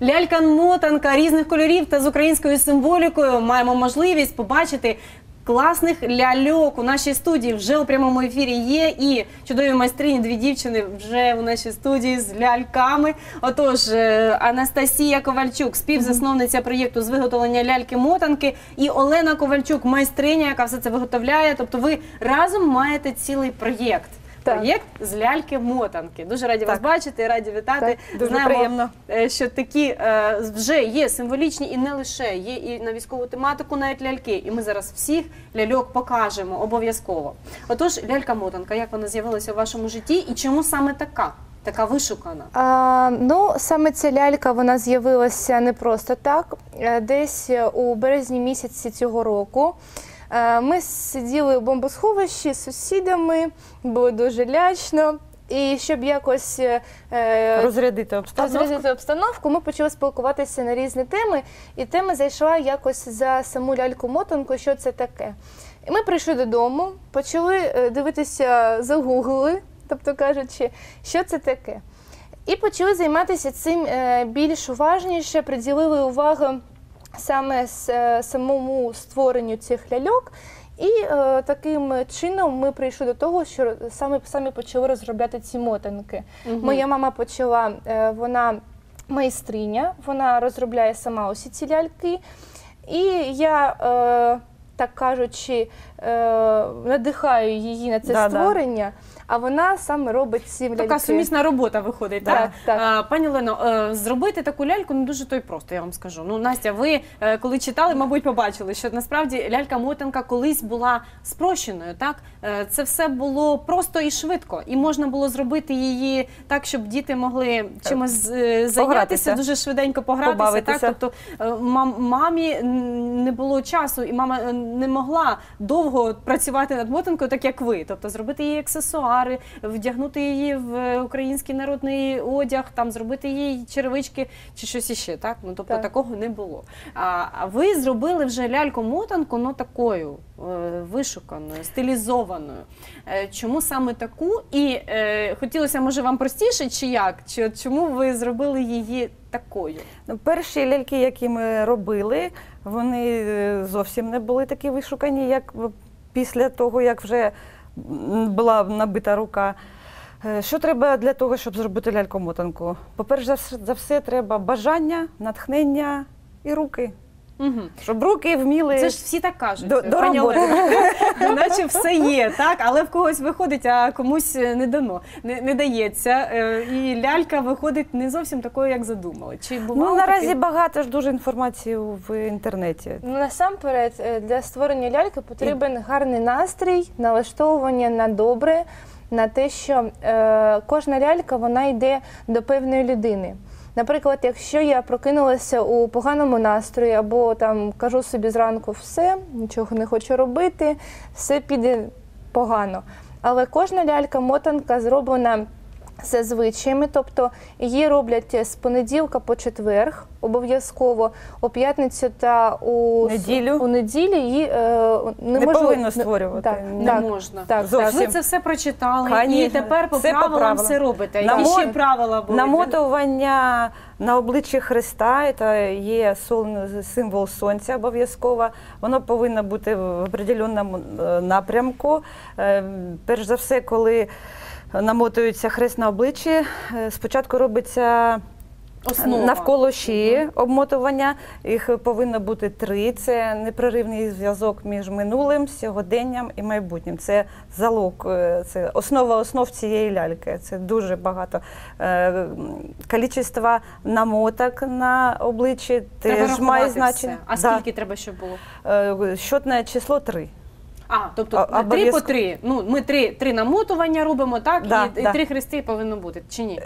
лялька-мотанка різних кольорів та з українською символікою. Маємо можливість побачити класних ляльок у нашій студії. Вже у прямому ефірі є і чудові майстрині, дві дівчини вже у нашій студії з ляльками. Отож, Анастасія Ковальчук, співзасновниця проєкту з виготовлення ляльки-мотанки, і Олена Ковальчук, майстриня, яка все це виготовляє. Тобто ви разом маєте цілий проєкт. Проєкт з ляльки-мотанки. Дуже раді вас бачити, раді вітати. Дуже приємно. Що такі вже є символічні і не лише, є і на військову тематику навіть ляльки. І ми зараз всіх ляльок покажемо обов'язково. Отож, лялька-мотанка, як вона з'явилася у вашому житті і чому саме така вишукана? Ну, саме ця лялька, вона з'явилася не просто так. Десь у березні місяці цього року ми сиділи у бомбосховищі з сусідами, було дуже лячно. І щоб якось розрядити обстановку, ми почали спілкуватися на різні теми. І тема зайшла якось за саму ляльку-мотанку, що це таке. І ми прийшли додому, почали дивитися, загуглили, тобто кажучи, що це таке. І почали займатися цим більш уважніше, приділили увагу саме самому створенню цих ляльок. І таким чином ми прийшли до того, що самі почали розробляти ці мотанки. Моя мама почала, вона майстриня, вона розробляє сама усі ці ляльки. І я, так кажучи, надихаю її на це створення. А вона саме робить ці ляльки. Така сумісна робота виходить, так? Так. Пані Олено, зробити таку ляльку не дуже то й просто, я вам скажу. Ну, Настя, ви, коли читали, мабуть, побачили, що насправді лялька-мотанка колись була спрощеною, так? Це все було просто і швидко. І можна було зробити її так, щоб діти могли чимось зайнятися, дуже швиденько погратися. Так? Тобто мамі не було часу, і мама не могла довго працювати над мотанкою, так як ви. Тобто зробити її аксесуари, вдягнути її в український народний одяг, там зробити їй черевички чи щось іще, так? Ну, тобто такого не було. А ви зробили вже ляльку-мотанку, ну, такою вишуканою, стилізованою. Чому саме таку? І хотілося, може, вам простіше, чи як? Чому ви зробили її такою? Перші ляльки, які ми робили, вони зовсім не були такі вишукані, як після того, як вже була набита рука. Що треба для того, щоб зробити ляльку-мотанку? По-перше за все, треба бажання, натхнення і руки. Щоб руки вміли... Це ж всі так кажуть. До роботи. Наче все є, так? Але в когось виходить, а комусь не дано, не дається. І лялька виходить не зовсім такою, як задумали. Чи бувало наразі таке? багато ж дуже інформації в інтернеті. Насамперед, для створення ляльки потрібен гарний настрій, налаштовування на добре, на те, що кожна лялька, вона йде до певної людини. Наприклад, якщо я прокинулася у поганому настрої, або там кажу собі зранку все, нічого не хочу робити, все піде погано. Але кожна лялька-мотанка зроблена за звичаями, тобто її роблять з понеділка по четверг, обов'язково, у п'ятницю та у неділю її не повинно створювати. Не можна. Ви це все прочитали, Конечно. І тепер по правилам все робите. Які ще правила були? Намотування на обличчі Христа, це є символ сонця обов'язково. Воно повинно бути в определеному напрямку. Перш за все, коли намотується хрест на обличчі, спочатку робиться навколо шиї обмотування. Їх повинно бути 3. Це непреривний зв'язок між минулим, сьогоденням і майбутнім. Це залог, це основа основ цієї ляльки. Це дуже багато. Кількість намоток на обличчі теж має значення. А скільки треба, щоб було? Щодне число 3. Тобто 3 по 3. Ну, ми 3 намотування робимо, так? І 3 хрести повинно бути, чи ні?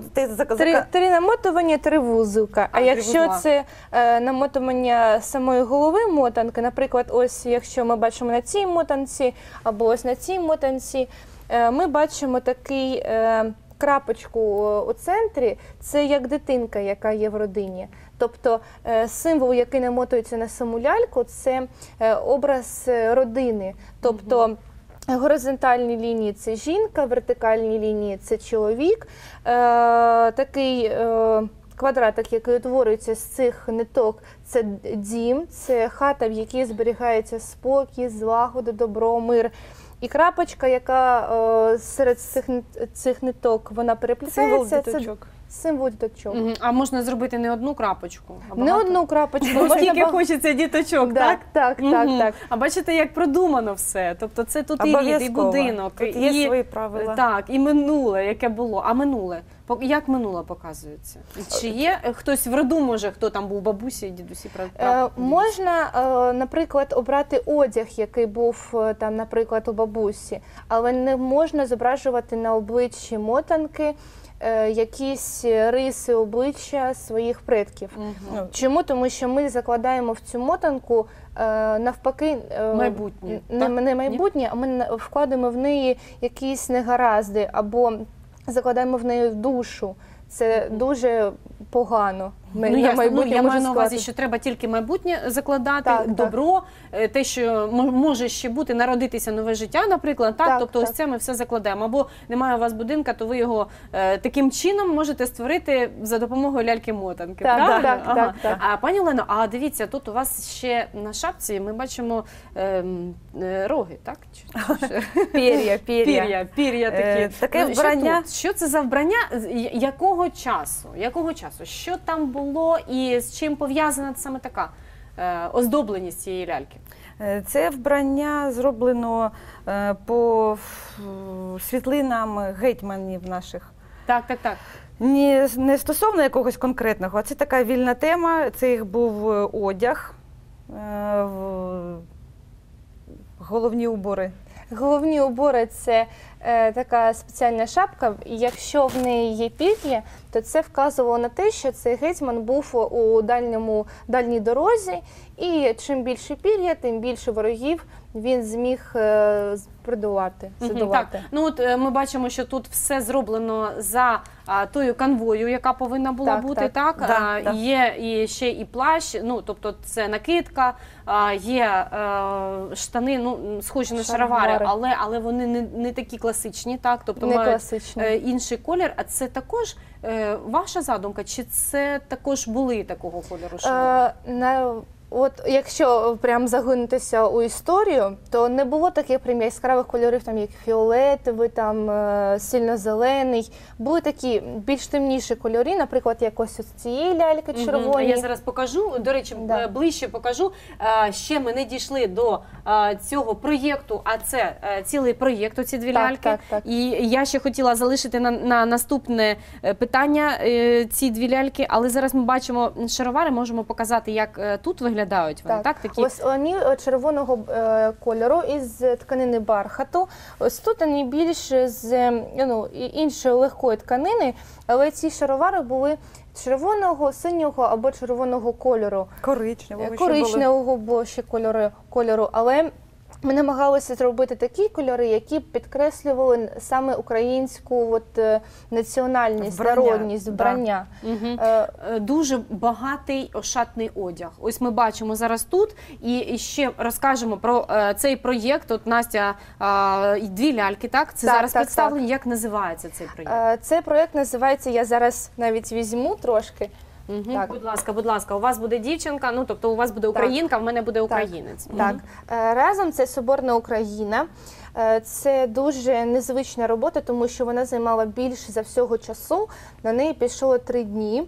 3 намотування, 3 вузелка. А якщо це намотування самої голови мотанки, наприклад, ось якщо ми бачимо на цій мотанці, або ось на цій мотанці, ми бачимо такий крапочку у центрі, це як дитинка, яка є в родині. Тобто символ, який намотується на саму ляльку, це образ родини. Тобто горизонтальні лінії – це жінка, вертикальні лінії – це чоловік. Такий квадратик, який утворюється з цих ниток, це дім, це хата, в якій зберігається спокій, злагода, добро, мир. І крапочка, яка серед цих ниток вона переплітається, це символ діточок. А можна зробити не одну крапочку, а Не багато? одну крапочку. Ну, можна скільки хочеться діточок, так? Так. А бачите, як продумано все. Тобто це тут і рід, і Обов'язково. будинок, Тут є і свої правила. так, і минуле, яке було. А минуле? Як минуле показується? Чи є хтось в роду, може, хто там був бабусі, дідусі, Можна, наприклад, обрати одяг, який був там, наприклад, у бабусі, але не можна зображувати на обличчі мотанки якісь риси обличчя своїх предків. Чому? Тому що ми закладаємо в цю мотанку навпаки майбутнє. Не майбутнє, а ми вкладаємо в неї якісь негаразди або закладаємо в неї душу. Це дуже погано. Я маю на увазі, що треба тільки майбутнє закладати, добро, те, що може ще бути, народитися нове життя, наприклад. Тобто ось це ми все закладаємо. Або немає у вас будинка, то ви його таким чином можете створити за допомогою ляльки-мотанки. Так. А пані Олено, а дивіться, тут у вас ще на шапці ми бачимо роги, так? Пір'я такі. Таке вбрання. Що це за вбрання? Якого часу? Що там було і з чим пов'язана саме така оздобленість цієї ляльки? Це вбрання зроблено по світлинам гетьманів наших. Так. Не стосовно якогось конкретного, а це така вільна тема, це їх був одяг, головні убори. Головні убори – це така спеціальна шапка, і якщо в неї є пір'я, то це вказувало на те, що цей гетьман був у дальній дорозі, і чим більше пір'я, тим більше ворогів він зміг задолати. Ми бачимо, що тут все зроблено за тою канвою, яка повинна була бути, так? Є ще і плащ, тобто це накидка, є штани, схожі на шаровари, але вони не такі класичні, так? Тобто мають інший колір. А це також ваша задумка, чи це також були такого кольору шаровари? От якщо прям загинутися у історію, то не було таких прям яскравих кольорів, там як фіолетовий, там сильно-зелений. Були такі більш темніші кольори, наприклад, як ось цієї ляльки червоні. Я зараз покажу, до речі, ближче покажу. Ще ми не дійшли до цього проєкту, а це цілий проєкт, оці дві ляльки. І я ще хотіла залишити на наступне питання ці дві ляльки, але зараз ми бачимо шаровари, можемо показати, як тут виглядають вони, так? Такі... Ось вони червоного кольору із тканини бархату. Ось тут вони більш з іншої легкої тканини, але ці шаровари були червоного, синього або червоного кольору. Коричневого було ще кольору, але ми намагалися зробити такі кольори, які підкреслювали саме українську національність, народність, вбрання. Дуже багатий ошатний одяг. Ось ми бачимо зараз тут. І ще розкажемо про цей проєкт. От Настя, дві ляльки, так? Це зараз представлені. Як називається цей проєкт? Цей проєкт називається, я зараз навіть візьму трошки. Так. Будь ласка, у вас буде дівчинка, тобто у вас буде українка, в мене буде українець. Так. Разом це Соборна Україна. Це дуже незвична робота, тому що вона займала більше за всього часу. На неї пішло 3 дні.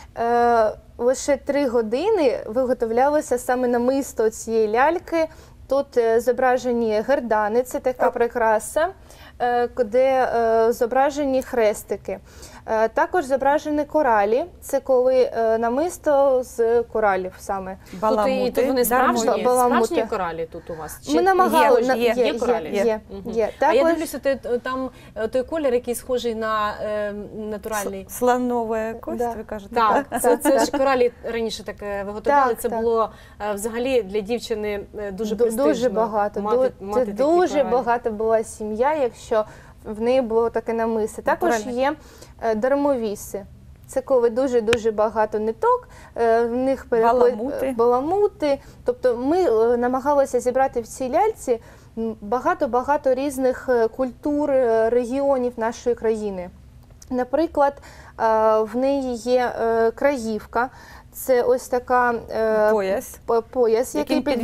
Лише 3 години виготовлялося саме намисто цієї ляльки. Тут зображені гердани, це така прикраса, де зображені хрестики. Також зображені коралі, це коли намисто з коралів саме. Баламути. Тут вони справжні коралі тут у вас? Ми намагалися. Є коралі? Є. А я дивлюся, там той колір, який схожий на натуральний. Слонова кость, ви кажете? Так, це ж коралі раніше так виготовляли, це було взагалі для дівчини дуже престижно. Дуже багато, дуже багата була сім'я, якщо в неї було таке намисто. Також є дармовіси. Це коли дуже-дуже багато ниток, в них баламути. Тобто ми намагалися зібрати в цій ляльці багато-багато різних культур, регіонів нашої країни. Наприклад, в неї є краївка, це ось така пояс, який Яким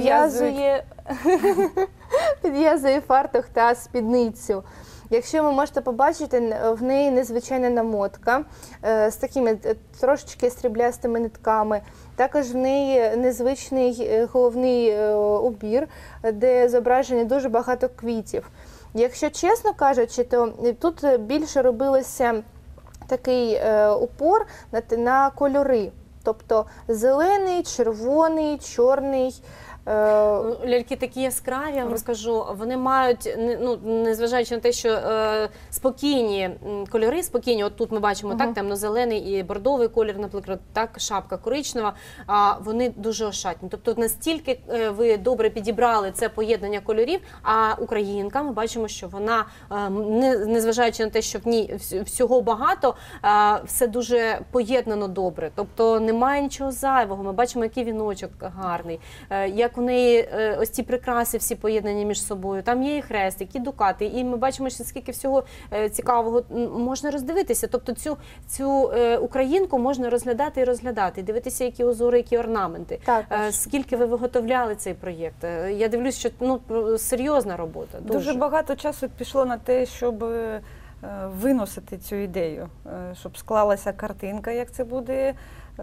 підв'язує фартух та спідницю. Якщо ви можете побачити, в неї незвичайна намотка з такими трошечки сріблястими нитками. Також в неї незвичний головний убір, де зображені дуже багато квітів. Якщо чесно кажучи, то тут більше робилося такий упор на кольори. Тобто зелений, червоний, чорний. Ляльки такі яскраві, я вам скажу, вони мають, ну, незважаючи на те, що спокійні кольори, спокійні, от тут ми бачимо так, темно-зелений і бордовий колір, наприклад, так, шапка коричнева, а вони дуже ошатні. Тобто настільки ви добре підібрали це поєднання кольорів, а українка, ми бачимо, що вона, незважаючи на те, що в ній всього багато, все дуже поєднано добре. Тобто немає нічого зайвого, ми бачимо, який віночок гарний, як у неї ось ці прикраси всі поєднані між собою. Там є і хрестик, і дукати, і ми бачимо, що скільки всього цікавого можна роздивитися. Тобто цю українку можна розглядати і розглядати, дивитися, які узори, які орнаменти. Скільки ви виготовляли цей проєкт? Я дивлюсь, що серйозна робота. Дуже багато часу пішло на те, щоб виносити цю ідею, щоб склалася картинка, як це буде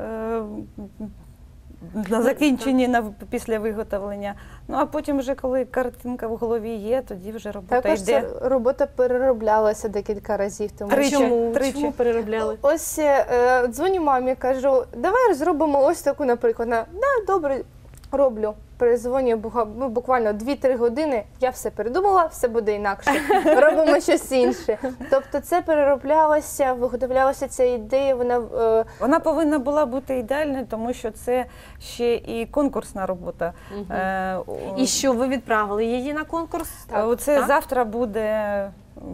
на закінченні, після виготовлення. Ну, а потім вже, коли картинка в голові є, тоді вже робота також йде. Також робота перероблялася декілька разів. Тому Чому переробляли? Ось дзвоню мамі, кажу, давай зробимо ось таку, наприклад. Да, добре, роблю. Перезвоню буквально 2-3 години, я все передумала, все буде інакше, робимо щось інше. Тобто це перероблялося, виготовлялася ця ідея, вона повинна була бути ідеальною, тому що це ще і конкурсна робота. І що, ви відправили її на конкурс? Оце завтра буде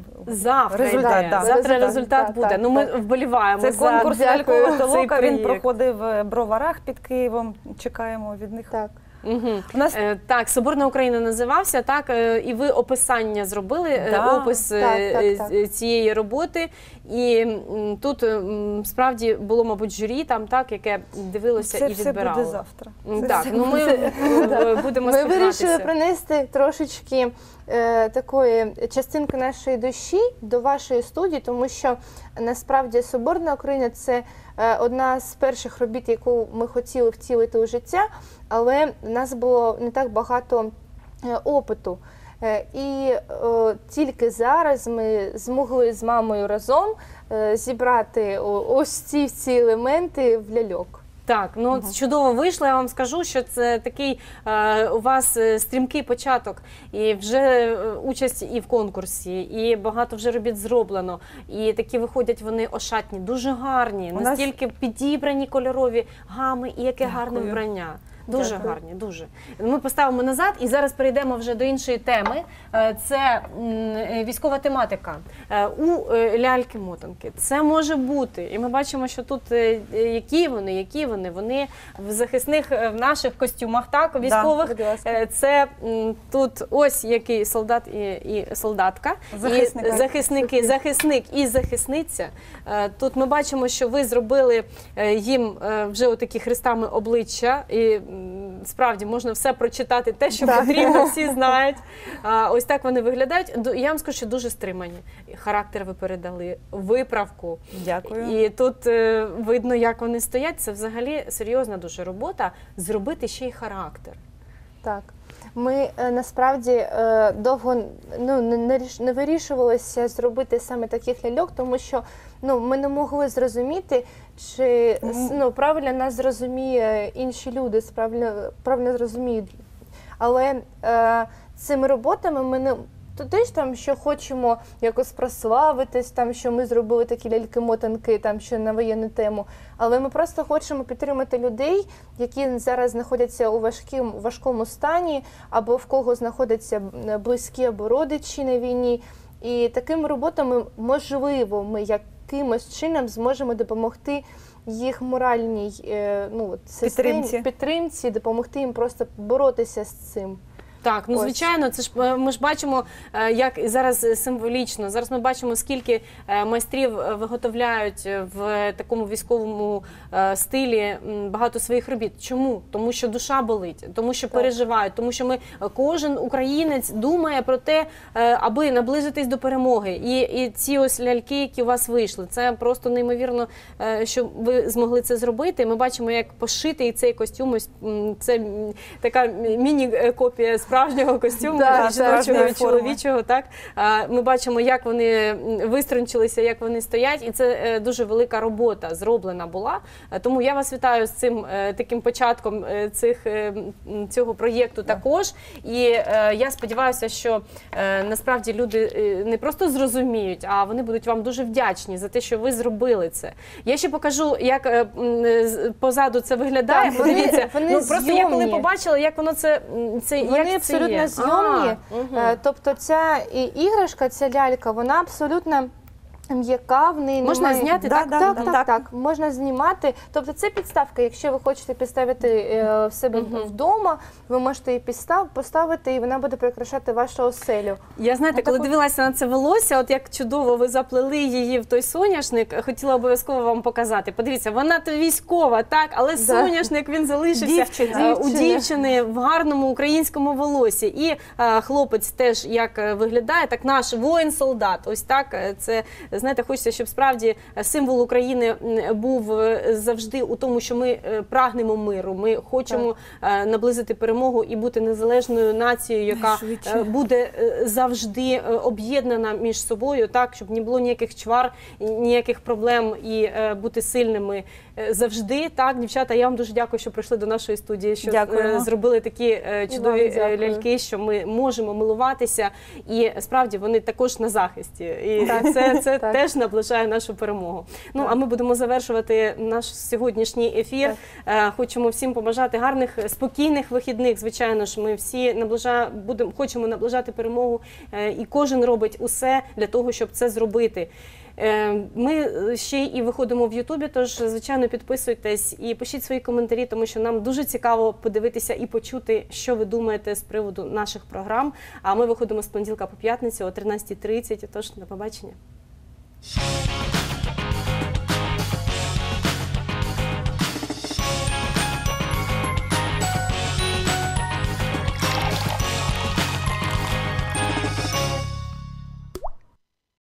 результат буде. Ну, ми вболіваємо за конкурс лялькового толока, він проєкт. проходив в Броварах під Києвом, чекаємо від них. У нас так, Соборна Україна називався, так, і ви описання зробили, опис цієї роботи, і тут справді було, мабуть, журі там, так, яке дивилося і відбирало. Це все буде завтра. Так, ну ми будемо сподіватися. Ми вирішили принести трошечки такої частинки нашої душі до вашої студії, тому що насправді Соборна Україна – це одна з перших робіт, яку ми хотіли втілити у життя, але в нас було не так багато опиту. І тільки зараз ми змогли з мамою разом зібрати ось ці елементи в ляльок. Так, ну чудово вийшло, я вам скажу, що це такий у вас стрімкий початок, і вже участь і в конкурсі, і багато вже робіт зроблено, і такі виходять вони ошатні, дуже гарні, настільки підібрані кольорові гами, і яке гарне вбрання. Дуже гарні, дуже. Ми поставимо назад і зараз перейдемо вже до іншої теми. Це військова тематика. У ляльки-мотанки це може бути. І ми бачимо, що тут які вони. Вони в захисних, в наших костюмах, так, військових. Це тут ось який солдат і солдатка. Захисник і захисниця. Тут ми бачимо, що ви зробили їм вже отакі хрестами обличчя. І справді можна все прочитати, те, що потрібно, всі знають. Ось так вони виглядають. Я вам скажу, що дуже стримані. Характер ви передали, виправку. Дякую. І тут видно, як вони стоять. Це взагалі серйозна дуже робота. Зробити ще й характер. Так. Ми насправді довго не вирішувалися зробити саме таких ляльок, тому що ми не могли зрозуміти, чи правильно нас зрозуміє інші люди, правильно зрозуміють. Але цими роботами ми не теж там, що хочемо якось прославитись, там, що ми зробили такі ляльки-мотанки, там, що на воєнну тему. Але ми просто хочемо підтримати людей, які зараз знаходяться у важкому стані, або в кого знаходяться близькі або родичі на війні. І такими роботами, можливо, ми якимось чином зможемо допомогти їх моральній підтримці, допомогти їм просто боротися з цим. Так, ну Ось. звичайно, це ж ми ж бачимо, як і зараз символічно. Зараз ми бачимо, скільки майстрів виготовляють в такому військовому стилі багато своїх робіт. Чому? Тому що душа болить, тому що переживають, тому що кожен українець думає про те, аби наблизитись до перемоги. І ці ось ляльки, які у вас вийшли, це просто неймовірно, що ви змогли це зробити. Ми бачимо, як пошитий цей костюм. Ось це така міні-копія справжнього костюму, жіночого і чоловічого. Так? Ми бачимо, як вони виструнчилися, як вони стоять, і це дуже велика робота зроблена була. Тому я вас вітаю з цим таким початком цього проєкту також. І я сподіваюся, що насправді люди не просто зрозуміють, а вони будуть вам дуже вдячні за те, що ви зробили це. Я ще покажу, як позаду це виглядає. Так, Подивіться, вони просто я коли зйомні. побачила, як воно це Вони як це абсолютно є. зйомні. Мгм. Тобто ця іграшка, ця лялька, вона абсолютно м'яка, в неї Можна немає... зняти, Да, так? да, Так, можна знімати. Тобто це підставка, якщо ви хочете підставити в себе вдома, ви можете її поставити, і вона буде прикрашати вашу оселю. Я, знаєте, коли дивилася на це волосся, от як чудово ви заплели її в той соняшник, хотіла обов'язково вам показати. Подивіться, вона то військова, так, але соняшник, він залишився у дівчини в гарному українському волосі. І хлопець теж як виглядає, так наш воїн-солдат. Ось так, це, знаєте, хочеться, щоб справді символ України був завжди у тому, що ми прагнемо миру, ми хочемо наблизити перемогу і бути незалежною нацією, яка буде завжди об'єднана між собою, так, щоб не було ніяких чвар, ніяких проблем і бути сильними завжди. Так, дівчата, я вам дуже дякую, що прийшли до нашої студії, що зробили такі чудові ляльки, що ми можемо милуватися, і справді вони також на захисті. І це теж наближає нашу перемогу. Ну, а ми будемо завершувати наш сьогоднішній ефір. Хочемо всім побажати гарних, спокійних вихідних. Звичайно ж, ми всі хочемо наближати перемогу, і кожен робить усе для того, щоб це зробити. Ми ще і виходимо в Ютубі, тож, звичайно, підписуйтесь і пишіть свої коментарі, тому що нам дуже цікаво подивитися і почути, що ви думаєте з приводу наших програм. А ми виходимо з понеділка по п'ятницю о 13:30, тож до побачення.